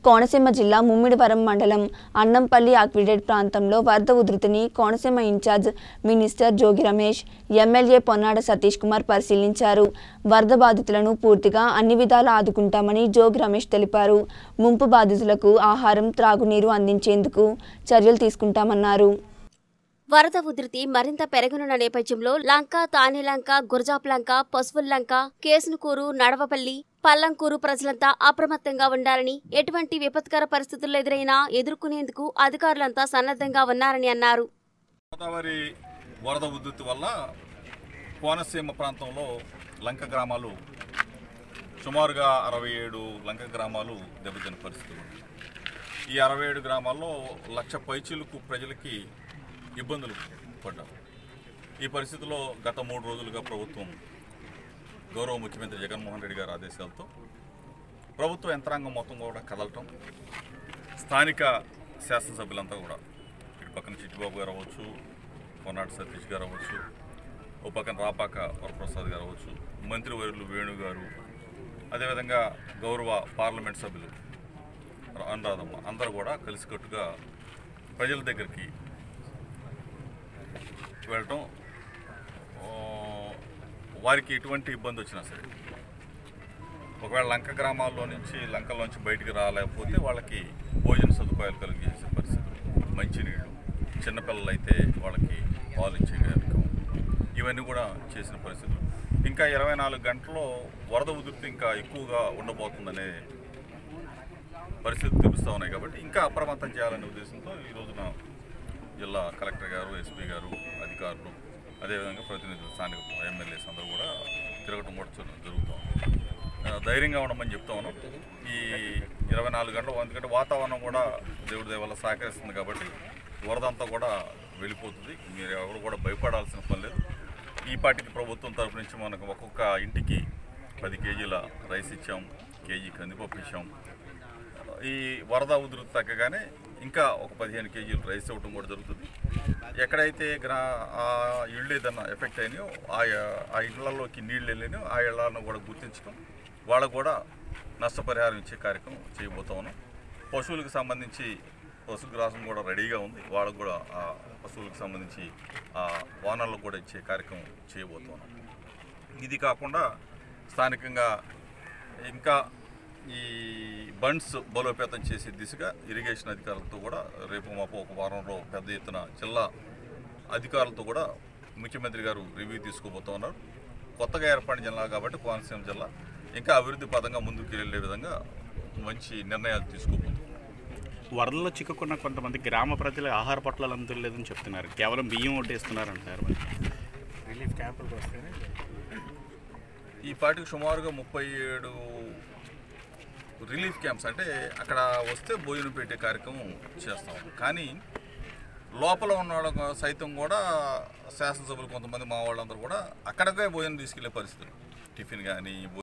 కోనసీమ జిల్లా ముమ్మిడివరం మండలం అన్నంపల్లి ఆక్విడేట్ ప్రాంతంలో వరద ఉధృతిని Konaseema in-charge minister Jogi Ramesh, MLA Ponnada Satish Kumar పరిశీలించారు. వరద బాధితులను పూర్తిగా అన్ని విధాలా ఆదుకుంటామని జోగి రమేష్ తెలిపారు. ముంపు బాధితులకు ఆహారం, త్రాగునీరు అందించేందుకు చర్యలు తీసుకుంటామన్నారు. వరద ఉధృతి మరింత పెరగనున్న నేపథ్యంలో లంక, తానేలంక, గురజాప్లంక, పసుపుల్లంక, కేసునుకూరు, నడవపల్లి, పల్లంకూరు ప్రజలంతా అప్రమత్తంగా ఉండాలని, ఎటువంటి విపత్కర పరిస్థితులు ఎదురైనా ఎదుర్కొనేందుకు అధికారులంతా సన్నద్ధంగా ఉన్నారని అన్నారు. గోదావరి వరద ఉధృతి వల్ల కోనసీమ ప్రాంతంలో లంక గ్రామాలు సుమారుగా 67 లంక గ్రామాలు దెబ్బతిన్న పరిస్థితులు. ఈ 67 గ్రామాల్లో 1,00,000 పైచీలకు ప్రజలకి ఇబ్బందులు పడ్డారు. ఈ పరిస్థితుల్లో గత 3 రోజులుగా ప్రభుత్వం గౌరవ ముఖ్యమంత్రి జగన్మోహన్ రెడ్డి గారి ఆదేశాలతో ప్రభుత్వ యంత్రాంగం మొత్తం కూడా కదలటం, స్థానిక శాసనసభ్యులంతా కూడా ఇటు పక్కన చిట్టిబాబు గారు అవ్వచ్చు, పొన్నాడ సతీష్ గారు అవ్వచ్చు, ఓ పక్కన రాపాక వరప్రసాద్ గారు అవ్వచ్చు, మంత్రివర్యులు వేణు గారు, అదేవిధంగా గౌరవ పార్లమెంట్ సభ్యులు అనురాధమ్మ అందరూ కూడా కలిసికట్టుగా ప్రజల దగ్గరికి వెళ్ళటం, వారికి ఎటువంటి ఇబ్బంది వచ్చినా సరే ఒకవేళ లంక గ్రామాల్లో నుంచి లంకల్లోంచి బయటికి రాలేకపోతే వాళ్ళకి భోజన సదుపాయాలు కలిగేసే పరిస్థితులు, మంచినీళ్ళు, చిన్నపిల్లలు అయితే వాళ్ళకి పాలు ఇచ్చే కార్యక్రమం, ఇవన్నీ కూడా చేసిన పరిస్థితులు. ఇంకా 24 గంటల్లో వరద ఉధృతి ఇంకా ఎక్కువగా ఉండబోతుందనే పరిస్థితులు తెలుస్తూ ఉన్నాయి. కాబట్టి ఇంకా అప్రమత్తం చేయాలనే ఉద్దేశంతో ఈ రోజున జిల్లా కలెక్టర్ గారు, ఎస్పీ గారు, అధికారులు, అదేవిధంగా ప్రతినిధులు, స్థానిక ఎమ్మెల్యేస్ అందరూ కూడా తిరగటం కూడా జరుగుతాం. ధైర్యంగా ఉండమని చెప్తా ఉన్నాం. ఈ 24 గంటలు, ఎందుకంటే వాతావరణం కూడా దేవుడి దయ వల్ల సహకరిస్తుంది కాబట్టి వరద అంతా కూడా వెళ్ళిపోతుంది. మీరు ఎవరు కూడా భయపడాల్సిన పని లేదు. ఈ పార్టీకి ప్రభుత్వం తరఫు నుంచి మనకు ఒక్కొక్క ఇంటికి 10 కేజీల రైస్ ఇచ్చాం, కేజీ కందిపప్పు ఇచ్చాం. ఈ వరద ఉధృతి తగ్గగానే ఇంకా ఒక 15 కేజీలు రైస్ ఇవ్వడం కూడా జరుగుతుంది. ఎక్కడైతే ఆ ఇళ్ళు ఏదన్నా ఎఫెక్ట్ అయినాయో ఆ ఇళ్లలోకి నీళ్ళు వెళ్ళినాయో ఆ ఇళ్లను కూడా గుర్తించడం, వాళ్ళకు కూడా నష్టపరిహారం ఇచ్చే కార్యక్రమం చేయబోతా ఉన్నాం. పశువులకు సంబంధించి పశుగ్రాసం కూడా రెడీగా ఉంది. వాళ్ళకు కూడా ఆ పశువులకు సంబంధించి ఆ వానర్లకు కూడా ఇచ్చే కార్యక్రమం చేయబోతా ఉన్నాం. ఇది కాకుండా స్థానికంగా ఇంకా ఈ బండ్స్ బలోపేతం చేసే దిశగా ఇరిగేషన్ అధికారులతో కూడా రేపు మాపు ఒక వారంలో పెద్ద ఎత్తున జిల్లా అధికారులతో కూడా ముఖ్యమంత్రి గారు రివ్యూ తీసుకోబోతూ ఉన్నారు. కొత్తగా ఏర్పడిన జిల్లా కాబట్టి కోనసీమ జిల్లా ఇంకా అభివృద్ధి పదంగా ముందుకు వెళ్ళే విధంగా మంచి నిర్ణయాలు తీసుకోబోతున్నారు. వరదల్లో చిక్కుకున్న కొంతమంది గ్రామ ప్రజలు ఆహార పొట్లాలు అందులేదని చెప్తున్నారు. కేవలం బియ్యం వడ్డేస్తున్నారు అంటారు. రిలీఫ్ క్యాంపులకు వస్తేనే ఈ పార్టీకి సుమారుగా 37 రిలీఫ్ క్యాంప్స్, అంటే అక్కడ వస్తే భోజనం పెట్టే కార్యక్రమం చేస్తాం. కానీ లోపల ఉన్న వాళ్ళ సైతం కూడా శాసనసభ్యులు కొంతమంది మా వాళ్ళందరూ కూడా అక్కడికే భోజనం తీసుకెళ్లే పరిస్థితులు, టిఫిన్ కానీ